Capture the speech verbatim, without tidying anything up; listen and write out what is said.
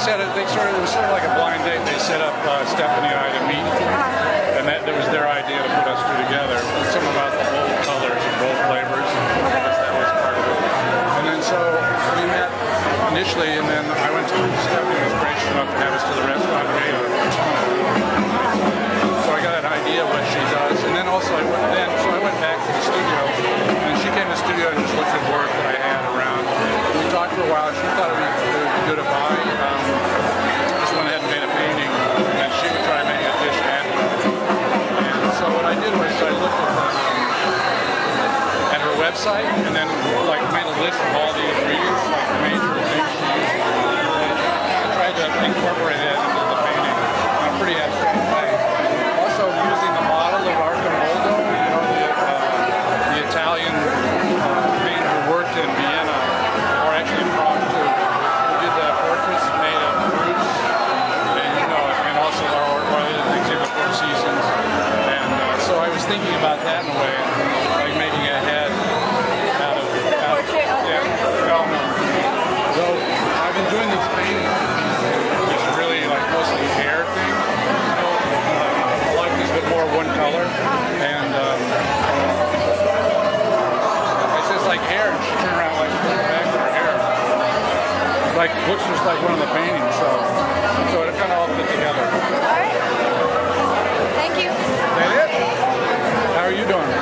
set it. They sort of it was sort of like a blind date. They set up uh, Stephanie and I to meet, and that, that was their idea to put us two together. Something about the bold colors and bold flavors. I guess that was part of it. And then so we met initially, and then I went to Stephanie was gracious enough to have us to the restaurant. So I got an idea of what she does, and then also I went then so I went back to the studio, and she came to the studio and just looked at work that I had around. We talked for a while. She thought it would be good to buy. Um, just went ahead and made a painting, and she would try making a dish at me. And so what I did was I looked at, the, um, at her website, and then like made a list of all the ingredients, like the major things she used. And I tried to incorporate it into the painting in a pretty abstract way. Also using the model of Arcamoldo, you know, the, uh, the Italian uh, painter who worked in Vienna, or actually in Prague too, who did the portraits made of fruits, and you know, and also our other things in the Four Seasons. And uh, so I was thinking about that in a way, like making a head out of, out of yeah, no, no. So I've been doing these paintings, just really like mostly hair thing. More one color, and um, it's just like hair, and she turned around like back to her hair. It's like looks just like one of the paintings, so so it kind of all fit together. All right. Thank you. Is that it? How are you doing?